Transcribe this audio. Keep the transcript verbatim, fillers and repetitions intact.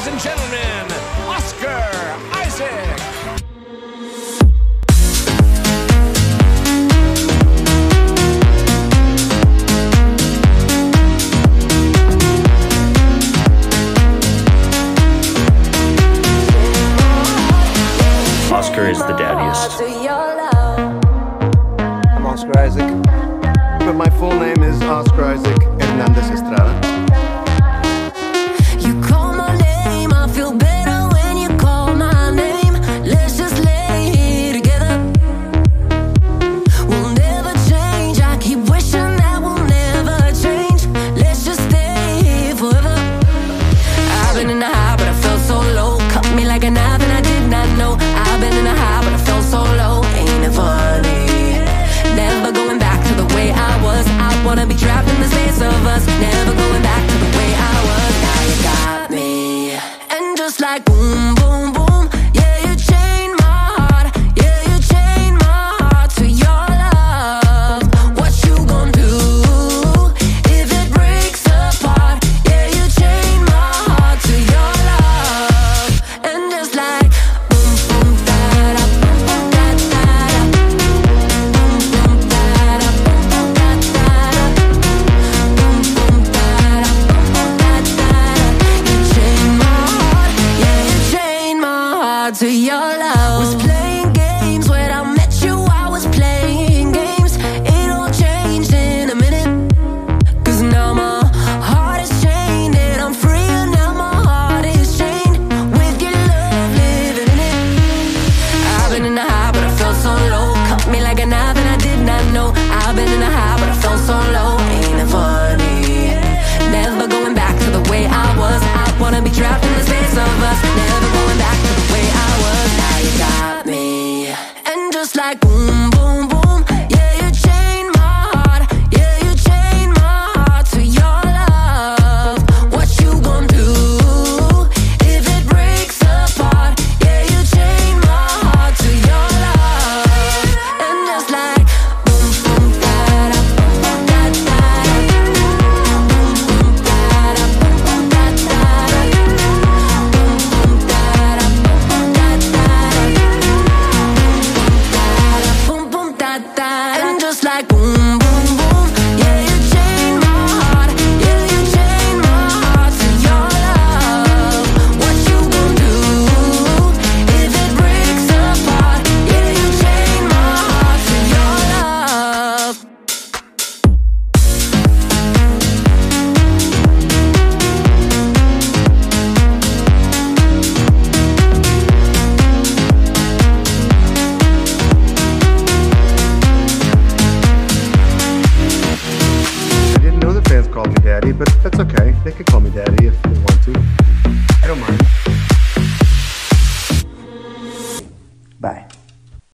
and gentlemen, Oscar Isaac. Oscar is the daddiest. I'm Oscar Isaac, but my full name is Oscar Isaac Hernandez Estrada. You call my name, I feel better when you call my name. Let's just lay here together. We'll never change, I keep wishing that we'll never change. Let's just stay here forever. I've been in the high, but I felt so low. Cut me like a knife and I did not know. I've been in the high, but I felt so low. Ain't it funny? Never going back to the way I was. I wanna be trapped in the space of us. Never going back to the way I was. Now you got me. And just like boom, boom, boom, yeah, you chained my heart. Yeah, you chained my heart to your love. What you gon' do if it breaks apart? Yeah, you chained my heart to your love. And just like boom, boom, da da, boom, boom, da da da, boom, boom, da da, boom, boom, da da da, boom, boom, da da, boom, boom, da da da. You chained my heart, yeah, you chained my heart to your love. Was playing games when I met you, I was playing games. It all changed in a minute. Cause now my heart is chained and I'm free, and now my heart is chained with your love living in it. I've been in the high, but I felt so low. Cut me like a knife and I did not know. I've been in the high, but I felt so low. Ain't it funny? Never going back to the way I was. I wanna be trapped in the space of us. Never going back to the way I was. Now you got me. And just like boom, boom, boom, yeah, you chained my heart. Yeah, you chained my heart to your love. What you gon' do if it breaks apart? Yeah, you chained my heart to your love. And just like boom, boom, da da, boom, boom, da da da, boom, boom, da da, boom, boom, da da da, boom, boom, da da, boom, boom, da da da, boom, boom, da da. And just like boom, boom, boom, yeah, you chained my heart. Yeah, you chained my heart to your love. What you gon' do if it breaks apart? Yeah, you chained my heart to your love. I didn't know the fans called me Daddy, but that's okay. They can call me Daddy if they want to.